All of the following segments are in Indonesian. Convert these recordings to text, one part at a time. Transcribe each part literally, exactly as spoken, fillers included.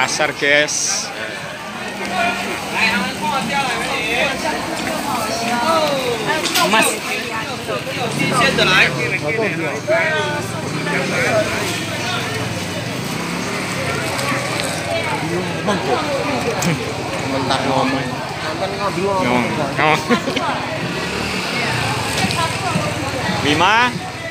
pasar, guys. Mas. Bentar ngomong. Ngomong. Ngomong. Bima.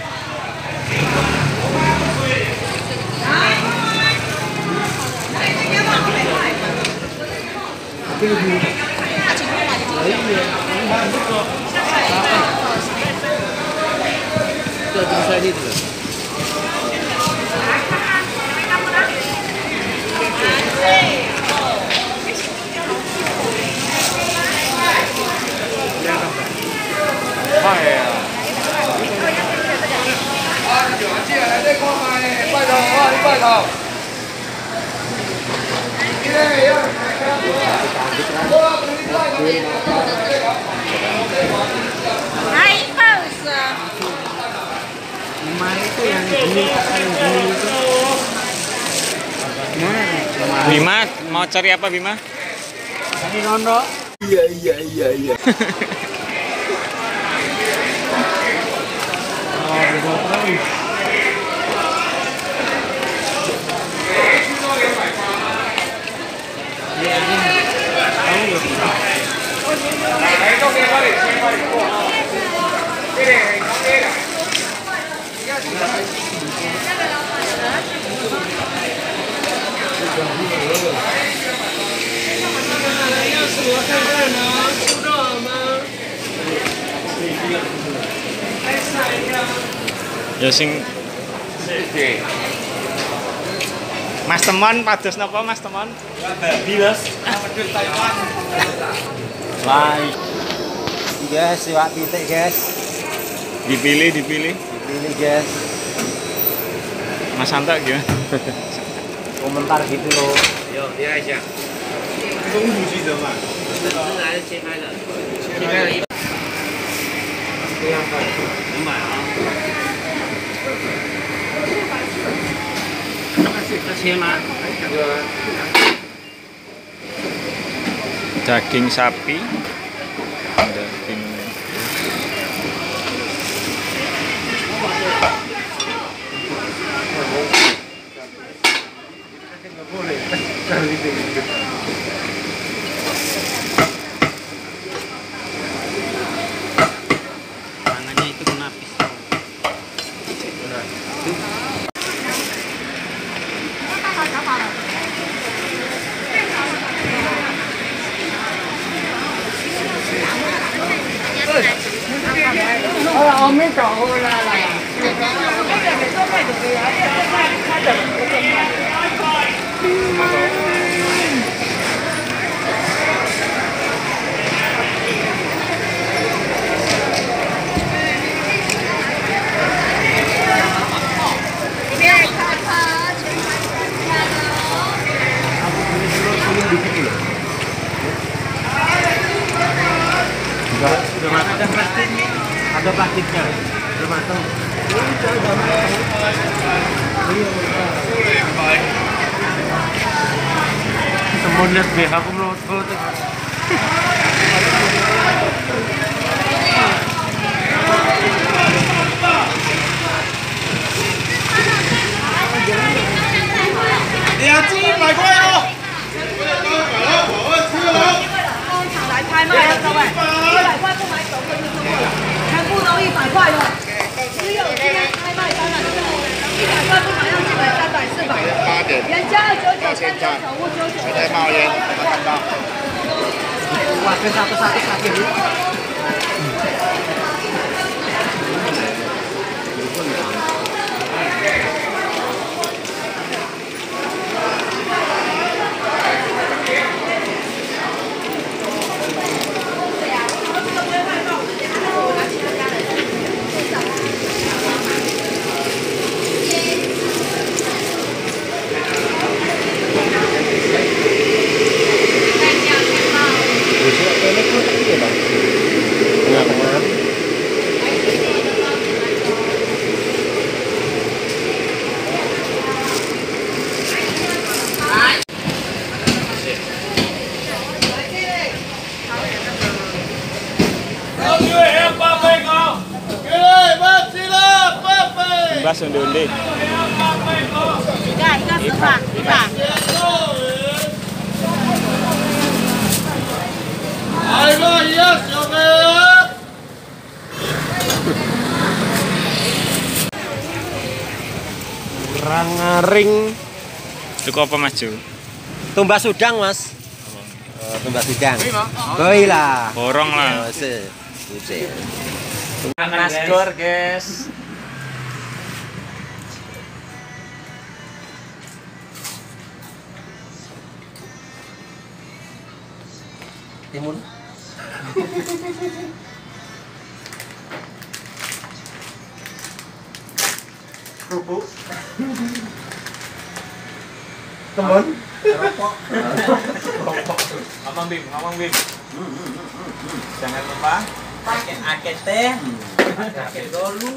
Hai, paus. Itu yang gini, yang gini itu. Bima mau cari apa, Bima? Tadi Rondo. Iya iya iya iya. Ya sing Mas Temon pados napa Mas Temon? Bilas. Wah. Guys, siwak pitik, guys. Dipilih, dipilih. Dipilih, guys. Mas Santa gimana? Komentar gitu loh. Yo，你看一下， 公主记得吗？ 这是还是切开的？切开的，能买啊？要切吗？ Daging sapi. Daging tangannya itu kena pisau. Sudah matang, ada plastiknya. Ada plastiknya. Sudah matang. Temen lihat B H aku melot-melot. Wakil satu-satu sakit. Bebas undi-undi. Ika, Ika suka. Ika. Ayo, yes, oke. Kurang ngaring. Itu apa Mas Ju? Tumbas udang, Mas. Oh, tumbas udang. Koi lah. Borong lah. Oh, se. Buset. Nasgor, guys. Timun. Kerupuk. Teman. Ngomong Bim, ngomong Bim. Jangan lupa Pakai akeh teh. Akeh dulu.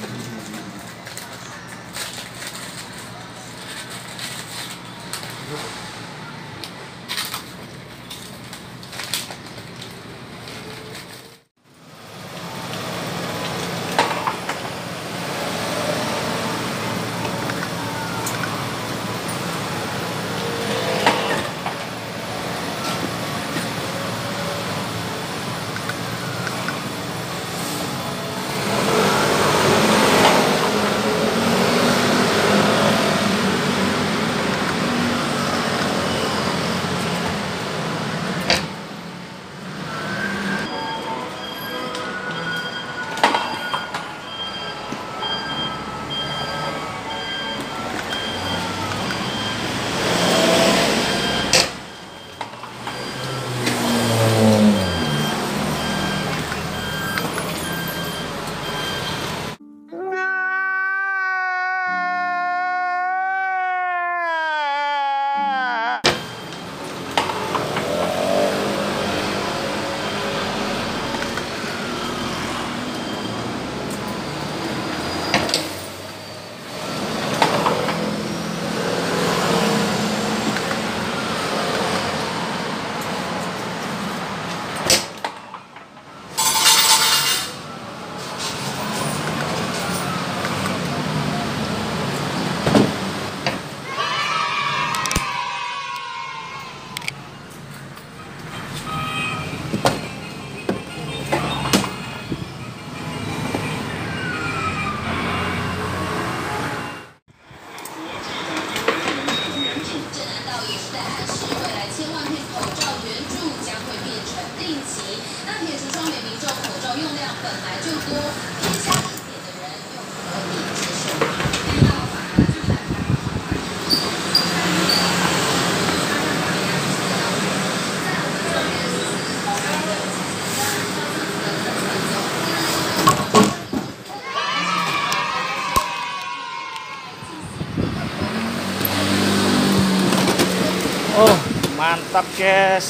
Oh, mantap guys.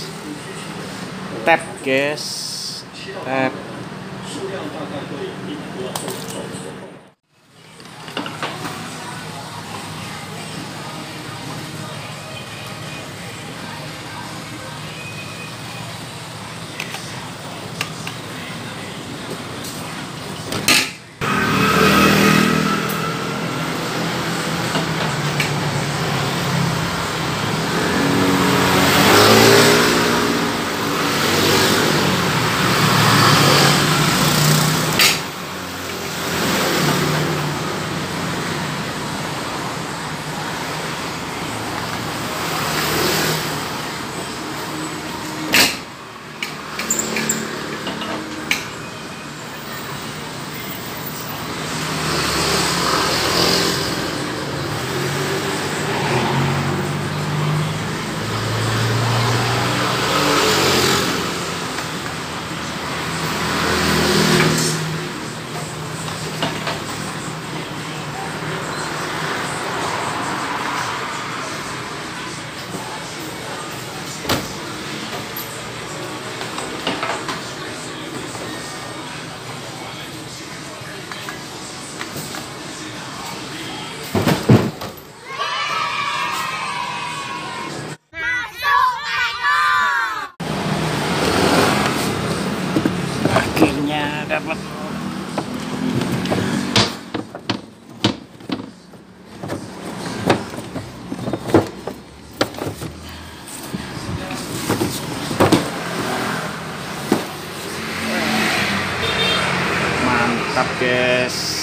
Tap guys. Tap. Akhirnya dapat. Mantap, guys.